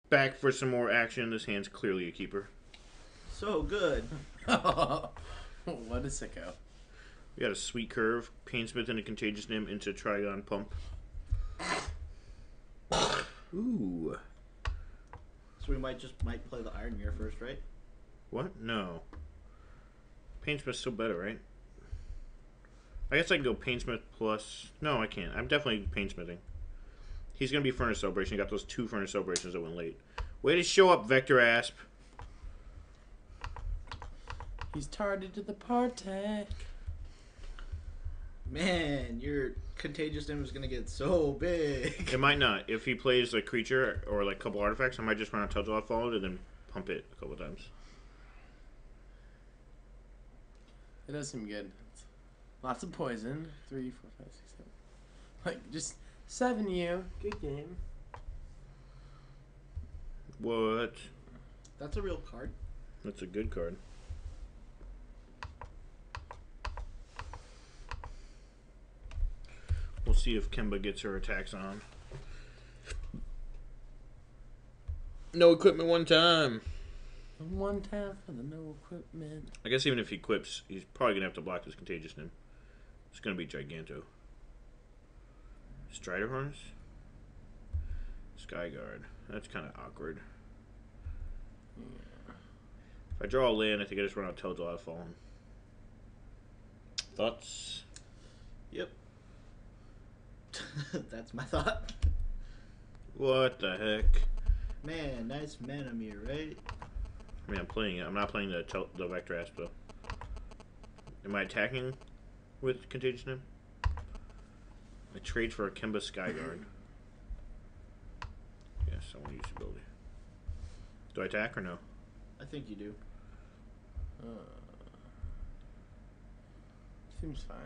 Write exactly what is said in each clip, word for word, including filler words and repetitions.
Back for some more action. This hand's clearly a keeper. So good. What a sicko. We got a sweet curve. Painsmith and a Contagious Nim into Trigon Pump. Ooh. So we might just might play the Iron Mirror first, right? What? No. Painsmith's still better, right? I guess I can go Painsmith plus... No, I can't. I'm definitely Painsmithing. He's going to be Furnace Celebration. He got those two Furnace Celebrations that went late. Way to show up, Vector Asp. He's targeted to the party. Man, your Contagious Nim is gonna get so big. It might not. If he plays a creature or like a couple artifacts, I might just run a Telltale followed and then pump it a couple times. It does seem good. Lots of poison. Three, four, five, six, seven. Like, just seven you. Good game. What? That's a real card. That's a good card. We'll see if Kemba gets her attacks on. No equipment one time. One time for the no equipment. I guess even if he equips, he's probably going to have to block this Contagious Nim. It's going to be Giganto. Strider Harness? Skyguard. That's kind of awkward. Yeah. If I draw a land, I think I just run out Telltale I've Fallen. Thoughts? Yep. That's my thought. What the heck? Man, nice mana mirror, right? I mean, I'm playing it. I'm not playing the tel the Vector Asp, though. Am I attacking with Contagious Nim? I trade for a Kemba Skyguard. Yes, I want to use the ability. Do I attack or no? I think you do. Uh, seems fine.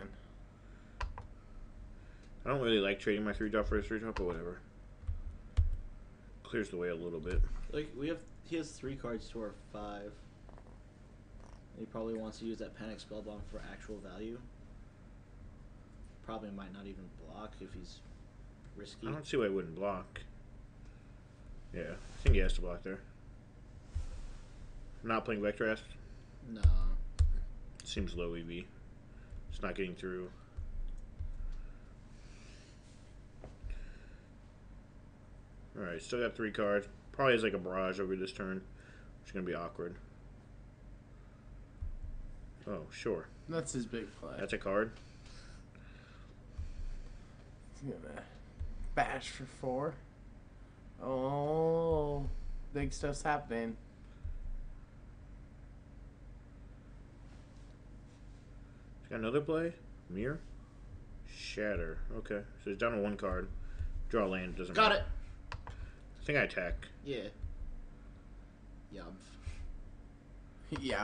I don't really like trading my three drop for a three drop, but whatever. Clears the way a little bit. Like, we have, he has three cards to our five. He probably wants to use that Panic Spellbomb for actual value. Probably might not even block if he's risky. I don't see why he wouldn't block. Yeah, I think he has to block there. Not playing Vector Asp? No. Seems low E V. It's not getting through. Alright, still got three cards. Probably has like a barrage over this turn, which is going to be awkward. Oh, sure. That's his big play. That's a card. He's gonna bash for four. Oh, big stuff's happening. He's got another play? Mirror? Shatter. Okay, so he's down to one card. Draw a land, doesn't Got matter. it. I think I attack. Yeah. Yup. Yeah.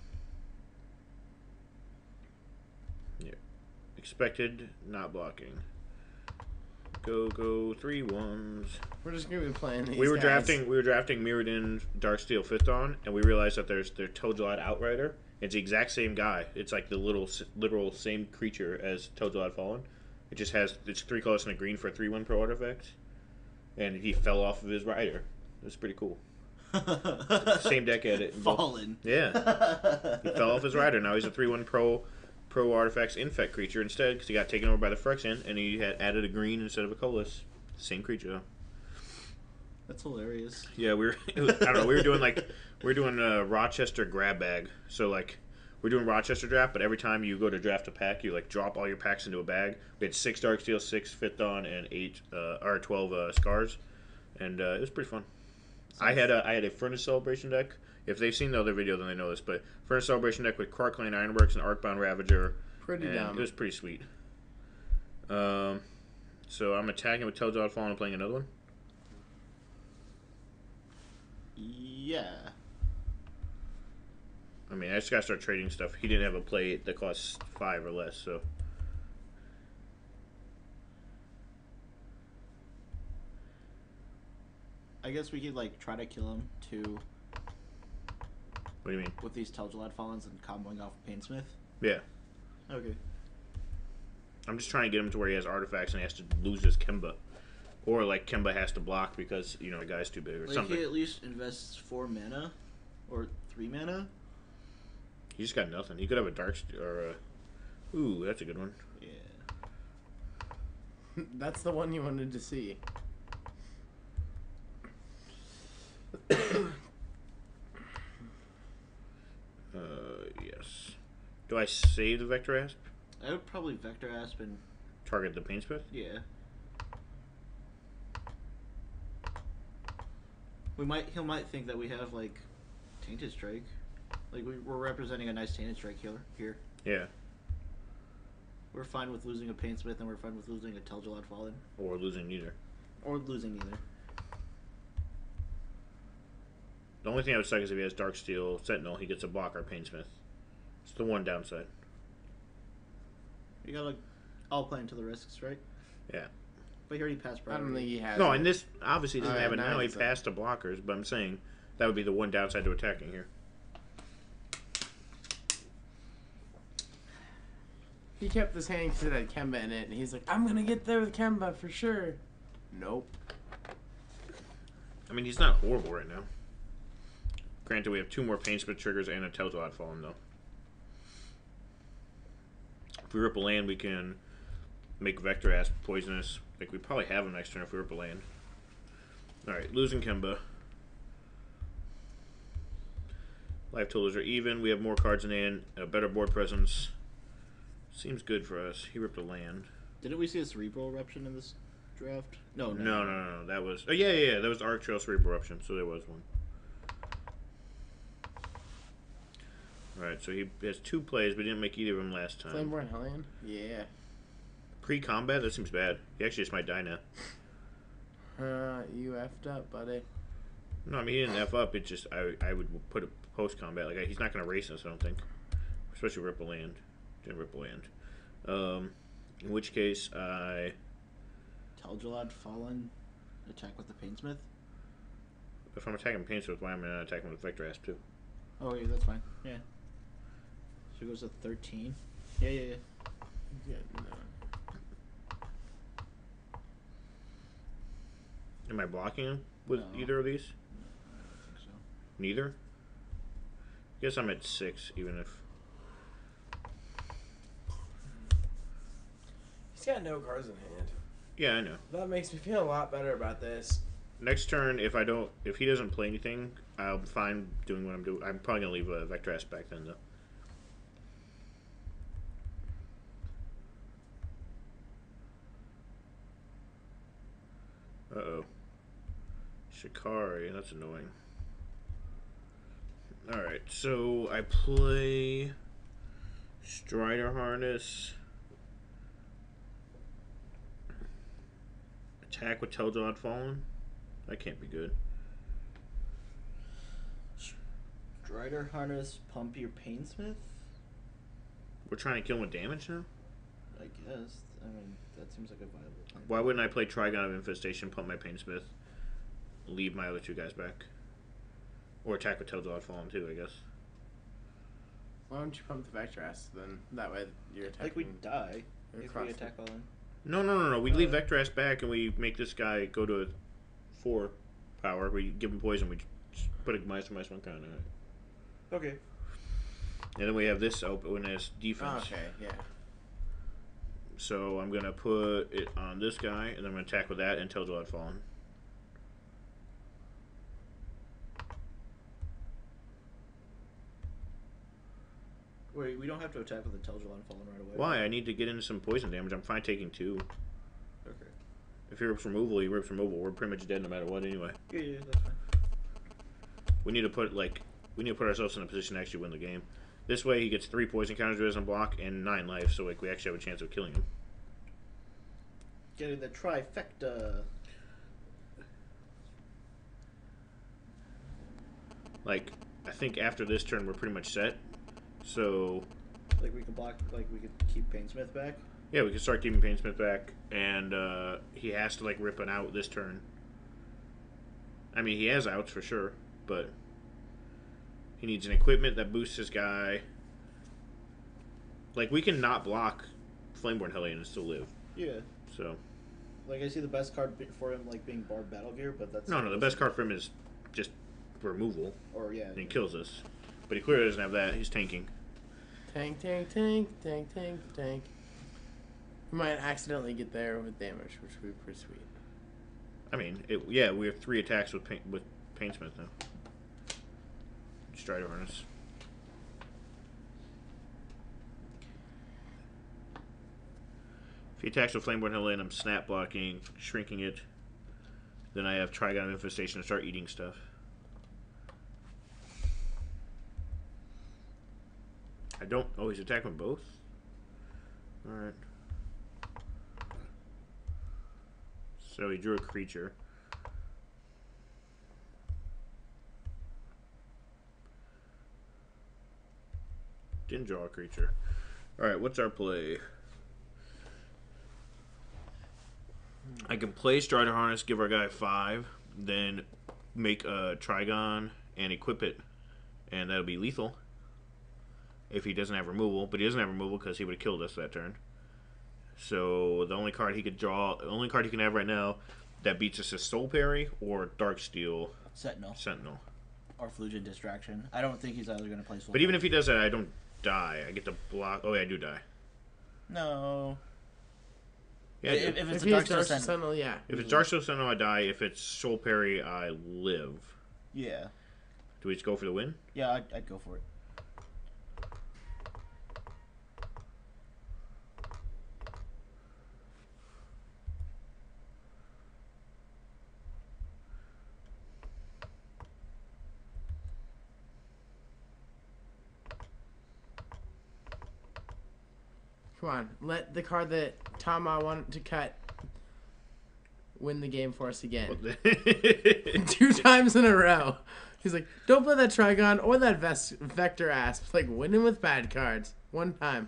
Yeah. Expected, not blocking. Go, go, three ones. We're just gonna be playing these We were guys. drafting. We were drafting Mirrodin Darksteel Fifth Dawn, and we realized that there's their Toadglad Outrider. It's the exact same guy. It's like the little literal same creature as Toadglad Fallen. It just has it's three colors and a green for a three one pro artifact, and he fell off of his rider. It's pretty cool. Same deck at it. Fallen. Yeah, he fell off his rider. Now he's a three one pro pro artifacts infect creature instead because he got taken over by the Phyrexian, and he had added a green instead of a colorless. Same creature though. That's hilarious. Yeah, we were. It was, I don't know. We were doing like we were doing a Rochester grab bag. So like we're doing Rochester draft, but every time you go to draft a pack, you like drop all your packs into a bag. We had six Darksteel, six Fifth Dawn, and eight uh, or twelve uh, Scars, and uh, it was pretty fun. I had a I had a Furnace Celebration deck. If they've seen the other video, then they know this. But Furnace Celebration deck with Krark-Clan Ironworks and Arcbound Ravager. Pretty and dumb. It was pretty sweet. Um, so I'm attacking with Toadglad Fallen and playing another one. Yeah. I mean, I just gotta start trading stuff. He didn't have a play that costs five or less, so. I guess we could like try to kill him too What do you mean? with these Telgelad Fallens and comboing off Painsmith. Yeah. Okay. I'm just trying to get him to where he has artifacts and he has to lose his Kemba. Or like Kemba has to block because you know the guy's too big or Like something. he at least invests four mana, or three mana. He just got nothing. He could have a dark st- or a. Ooh, that's a good one. Yeah. That's the one you wanted to see. Uh, yes. Do I save the Vector Asp? I would probably Vector Asp and Target the Painsmith? yeah. We might he might think that we have like Tainted Strike. Like we, we're representing a nice Tainted Strike healer here. Yeah. We're fine with losing a Painsmith and we're fine with losing a Tel'Gelad Fallen. Or losing neither. Or losing either. The only thing I would suck is if he has Darksteel Sentinel, he gets a block or Painsmith. It's the one downside. You gotta all play into the risks, right? Yeah. But he already passed I priority. don't think he has. No, it. and this obviously doesn't Oh, yeah, have it now now. He he's a- passed to blockers, but I'm saying that would be the one downside to attacking here. He kept his hand because it had Kemba in it, and he's like, I'm gonna get there with Kemba for sure. Nope. I mean, he's not horrible right now. Granted, we have two more Painsmith triggers and a Tel'Gelad Fallen, though. If we rip a land, we can make Vector Asp poisonous. Like, we probably have him next turn if we rip a land. Alright, losing Kemba. Life totals are even. We have more cards in hand, a better board presence. Seems good for us. He ripped a land. Didn't we see a Cerebral Eruption in this draft? No, no. No, no, no, no. That was... Oh, yeah, yeah, yeah. That was Arc Trail Cerebral Eruption, so there was one. Alright, so he has two plays, but he didn't make either of them last time. Flameborn Hellion? Yeah. Pre-combat? That seems bad. He actually just might die now. Uh, you effed up, buddy. No, I mean, he didn't F up. It just... I I would put a post-combat. Like, he's not going to race us, I don't think. Especially rip a land. Didn't rip a land. Um, in which case, I... Tel'Gelad Fallen, attack with the Painsmith. If I'm attacking Painsmith, why am I not attacking with Vector Asp too? Oh, yeah, that's fine. Yeah. So it goes to thirteen. Yeah, yeah, yeah. Yeah, no. Am I blocking him with No. either of these? I don't think so. Neither? Guess I'm at six, even if... He's got no cards in hand. Yeah, I know. That makes me feel a lot better about this. Next turn, if I don't... If he doesn't play anything, I'll be fine doing what I'm doing. I'm probably going to leave a Vector Asp back then, though. Uh-oh. Shikari, that's annoying. Alright, so I play Strider Harness. Attack with Tel'Gelad Fallen. That can't be good. Strider Harness, pump your Painsmith? We're trying to kill him with damage now? I guess. I mean, that seems like a viable plan. Why wouldn't I play Trigon of Infestation, pump my Painsmith, leave my other two guys back? Or attack with Tel'Gelad Fallen too, I guess. Why don't you pump the Vector Asp then? That way you're attacking. Like we die if across we the- attack all in. No, no, no, no. We leave Uh, Vector Asp back and we make this guy go to a four power. We give him poison. We just put a minus one, minus one counter on it. Okay. And then we have this open as defense. Oh, okay, yeah. So I'm going to put it on this guy and then I'm going to attack with that and Tel'Gelad Fallen. Wait, we don't have to attack with the Tel'Gelad Fallen right away. Why? I need to get into some poison damage. I'm fine taking two. Okay. If he rips removal, he rips removal. We're pretty much dead no matter what anyway. Yeah, yeah, that's fine. We need to put like we need to put ourselves in a position to actually win the game. This way he gets three poison counters to his own block and nine life, so like we actually have a chance of killing him. Getting the trifecta. Like, I think after this turn we're pretty much set. So Like we could block, like we could keep Painsmith back. yeah, we can start keeping Painsmith back, and uh, he has to like rip an out this turn. I mean, he has outs for sure, but he needs an equipment that boosts his guy. Like, we can not block Flameborn Hellion and still live. Yeah. So Like I see the best card be- for him like being Barb Battle Gear, but that's No, no, the best card for him is just removal, Or yeah. and he kills us. But he clearly doesn't have that. He's tanking. Tank, tank, tank, tank, tank, tank. We might accidentally get there with damage, which would be pretty sweet. I mean, it, yeah, we have three attacks with pain, with Painsmith now. Strider Harness. If he attacks with Flameborn Hill and I'm snap blocking, shrinking it, then I have Trigon of Infestation to start eating stuff. I don't. Oh, he's attacking both? Alright. So he drew a creature. Didn't draw a creature. Alright, what's our play? I can play Strider Harness, give our guy five, then make a Trigon and equip it, and that'll be lethal. If he doesn't have removal, but he doesn't have removal because he would have killed us that turn. So the only card he could draw, the only card he can have right now that beats us is Soul Parry or Darksteel Sentinel Sentinel. or Flugent Distraction. I don't think he's either going to play Soul. But even if he does that, I don't die. I get to block. Oh yeah, I do die. no. Yeah, I do. if, if it's If a he Dark has Steel Dark Sentinel, Sentinel, yeah. If it's Darksteel Sentinel, I die. If it's Soul Parry, I live. yeah, Do we just go for the win? yeah, I'd, I'd go for it. Come on, let the card that Tama wanted to cut win the game for us again. Two times in a row. He's like, don't play that Trigon or that Ves- Vector Asp. Like, winning with bad cards. One time.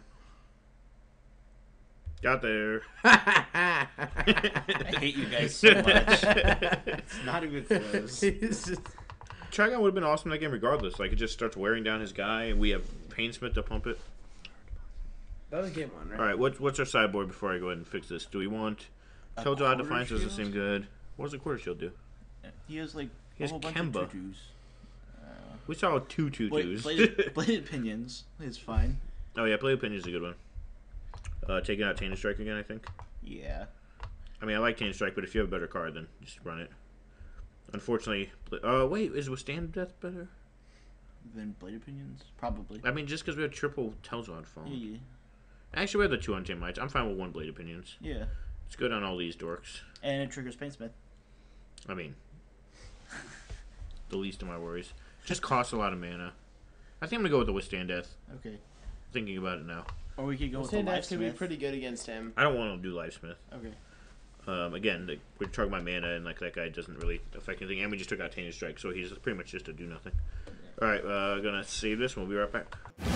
Got there. I hate you guys so much. It's not even close. He's just... Trigon would have been awesome in that game regardless. Like, it just starts wearing down his guy, and we have Painsmith to pump it. That was game one, right? Alright, what's, what's our sideboard before I go ahead and fix this? Do we want... Telltale Quarter Defiance doesn't Shield? seem good. What does a Quarter Shield do? He has like He a has whole bunch Kemba. of tutus. Uh, We saw two two Bla- twos. bladed, bladed Pinions is fine. Oh yeah, Play Opinion is a good one. Uh, taking out Tainted Strike again, I think. Yeah. I mean, I like Tainted Strike, but if you have a better card, then just run it. Unfortunately, uh, wait, is Withstand Death better? Then Bladed Pinions? Probably. I mean, just because we have triple Telzod Fall. Yeah, yeah. Actually, we have the two Untamed Mites. I'm fine with one Blade Opinions. Yeah. It's good on all these dorks. And it triggers Painsmith. I mean, the least of my worries. Just costs a lot of mana. I think I'm gonna go with the Withstand Death. Okay. Thinking about it now. Or we could go with the Withstand Death could be Livesmith. pretty good against him. I don't want to do Livesmith. Okay. Um, again, the, we're talking about mana, and like that guy doesn't really affect anything. And we just took out Tainted Strike, so he's pretty much just a do nothing. All right, uh, gonna save this, and we'll be right back.